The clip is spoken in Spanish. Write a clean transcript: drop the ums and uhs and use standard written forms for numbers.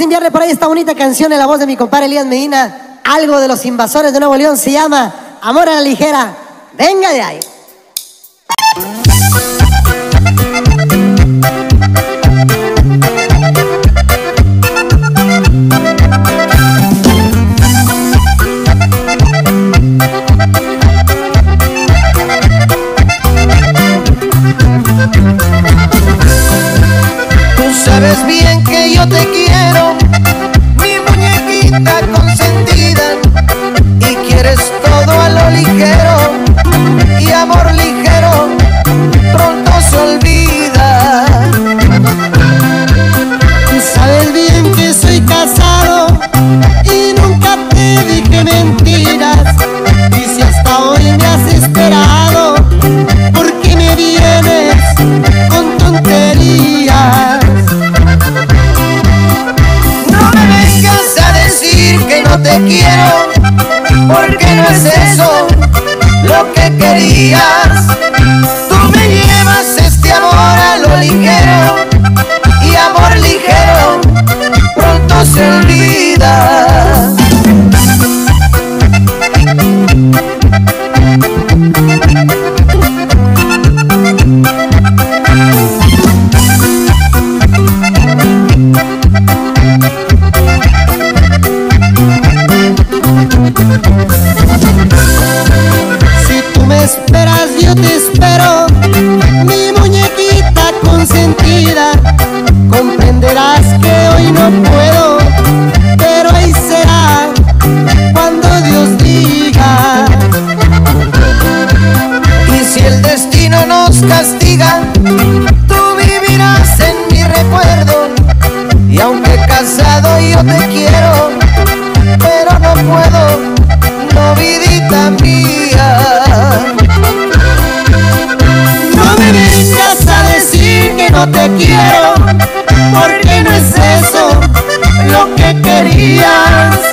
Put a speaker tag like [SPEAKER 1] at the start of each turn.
[SPEAKER 1] enviarle por ahí esta bonita canción en la voz de mi compadre Elías Medina, algo de Los Invasores de Nuevo León, se llama Amor a la Ligera. Venga de ahí.
[SPEAKER 2] Sabes bien que yo te quiero, mi muñequita consentida, y quieres todo a lo ligero, y amor ligero pronto se olvida.
[SPEAKER 3] Sabes bien que soy casado y nunca te dije mentiras, y si hasta hoy me has esperado, ¿por qué me vienes con tonterías?
[SPEAKER 2] No te quiero, porque no es eso lo que querías. Tú me llevas este amor a lo ligero, y amor ligero pronto se olvida.
[SPEAKER 3] Si tú me esperas, yo te espero, mi muñequita consentida. Comprenderás que hoy no puedo, pero ahí será cuando Dios diga.
[SPEAKER 2] Y si el destino nos castiga, tú vivirás en mi recuerdo. Y aunque casado yo te quiero, pero no puedo, no, vidita mía.
[SPEAKER 3] No me vengas a decir que no te quiero, porque no es eso lo que querías.